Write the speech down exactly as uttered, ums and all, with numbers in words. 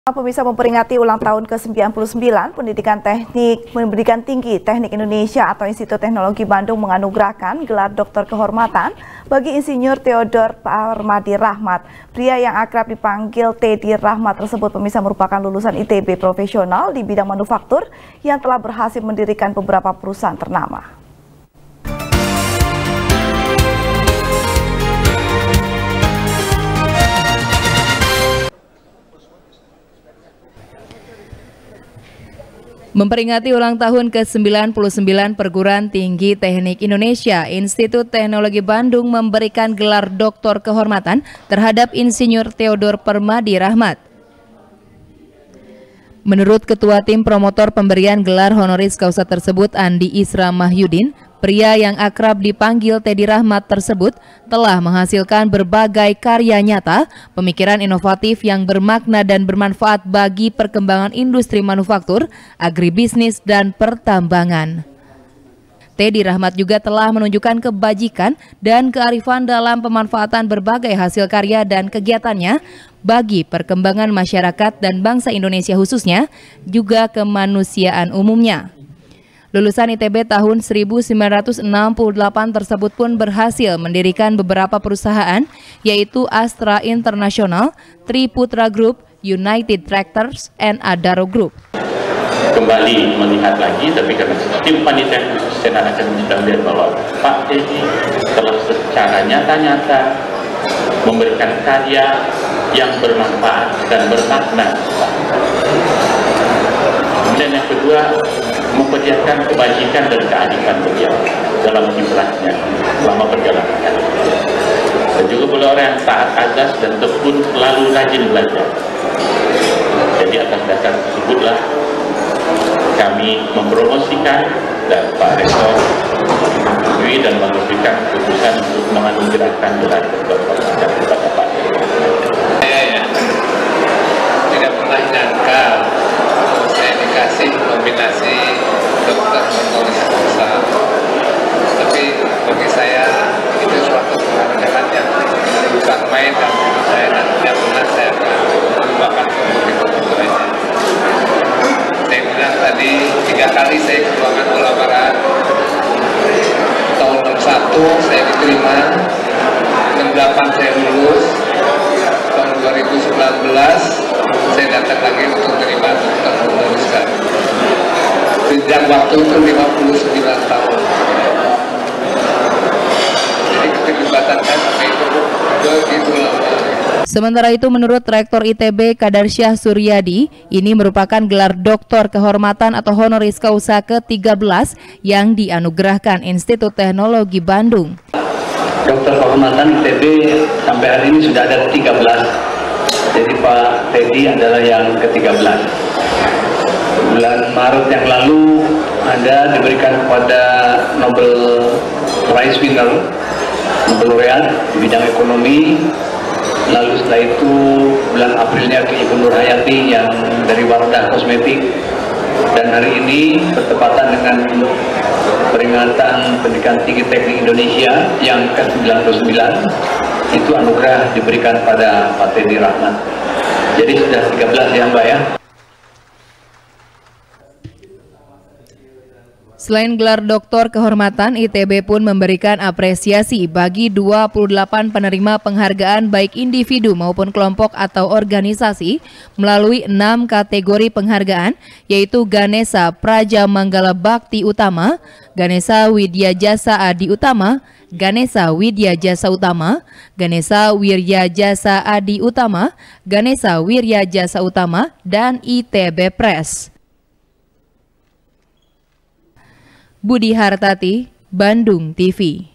Pemirsa, memperingati ulang tahun ke sembilan puluh sembilan, Pendidikan Teknik Pendidikan Tinggi Teknik Indonesia atau Institut Teknologi Bandung menganugerahkan gelar doktor kehormatan bagi Insinyur Theodor Parmadi Rahmat. Pria yang akrab dipanggil Teddy Rahmat tersebut, pemirsa, merupakan lulusan I T B profesional di bidang manufaktur yang telah berhasil mendirikan beberapa perusahaan ternama. Memperingati ulang tahun ke sembilan puluh sembilan Perguruan Tinggi Teknik Indonesia, Institut Teknologi Bandung memberikan gelar doktor kehormatan terhadap Insinyur Theodor Parmadi Rahmat. Menurut Ketua Tim Promotor pemberian gelar honoris causa tersebut, Andi Isra Mahyudin, pria yang akrab dipanggil Teddy Rahmat tersebut telah menghasilkan berbagai karya nyata, pemikiran inovatif yang bermakna dan bermanfaat bagi perkembangan industri manufaktur, agribisnis, dan pertambangan. Teddy Rahmat juga telah menunjukkan kebajikan dan kearifan dalam pemanfaatan berbagai hasil karya dan kegiatannya bagi perkembangan masyarakat dan bangsa Indonesia khususnya, juga kemanusiaan umumnya. Lulusan I T B tahun seribu sembilan ratus enam puluh delapan tersebut pun berhasil mendirikan beberapa perusahaan, yaitu Astra International, Triputra Group, United Tractors, and Adaro Group. Kembali melihat lagi, tapi karena tim panitia secara akademis sudah melihat bahwa Pak Teddy telah secara nyata-nyata memberikan karya yang bermanfaat dan bermakna. Kemudian yang kedua, memperlihatkan kebajikan dan kearifan beliau dalam kiprahnya selama perjalanan karir. Dan juga beliau orang yang taat azas dan tekun, selalu rajin belajar. Jadi atas dasar tersebutlah kami mempromosikan dan Pak Rektor menyetujui dan memberikan keputusan untuk menganugerahkan gelar doktor kehormatan kepada Pak Teddy. Saya ya, tidak pernah nyangka saya dikasih nominasi dokter honoris causa, tapi bagi saya itu suatu penghargaan yang bukan main dan saya dan tidak pernah saya lupakan untuk itu sebenarnya. Saya bilang tadi tiga kali saya ke ruangan olahragaan. Tahun enam satu saya diterima, enam delapan saya lulus, tahun dua ribu sembilan belas saya datang lagi untuk terima dokter honoris causa. Sejak waktu itu lima puluh sembilan tahun. Jadi keterlibatan saya sampai itu begitu lama. Sementara itu, menurut Rektor I T B Kadarsyah Suryadi, ini merupakan gelar doktor kehormatan atau honoris causa ke tiga belas yang dianugerahkan Institut Teknologi Bandung. Dokter kehormatan I T B sampai hari ini sudah ada tiga belas. Jadi Pak Teddy adalah yang ke tiga belas. Bulan Maret yang lalu Anda diberikan kepada Nobel Prize winner, Nobel laureate di bidang ekonomi. Lalu setelah itu bulan Aprilnya ke Ibu Nur Hayati yang dari Wardah Kosmetik. Dan hari ini bertepatan dengan peringatan Pendidikan Tinggi Teknik Indonesia yang ke sembilan puluh sembilan, itu anugerah diberikan pada Pak Teddy Rahmat. Jadi sudah tiga belas ya Mbak ya. Selain gelar doktor kehormatan, I T B pun memberikan apresiasi bagi dua puluh delapan penerima penghargaan baik individu maupun kelompok atau organisasi melalui enam kategori penghargaan, yaitu Ganesha Praja Manggala Bakti Utama, Ganesha Widya Jasa Adi Utama, Ganesha Widya Jasa Utama, Ganesha Wirya Jasa Adi Utama, Ganesha Wirya Jasa Utama, dan I T B Press. Budi Hartati, Bandung T V.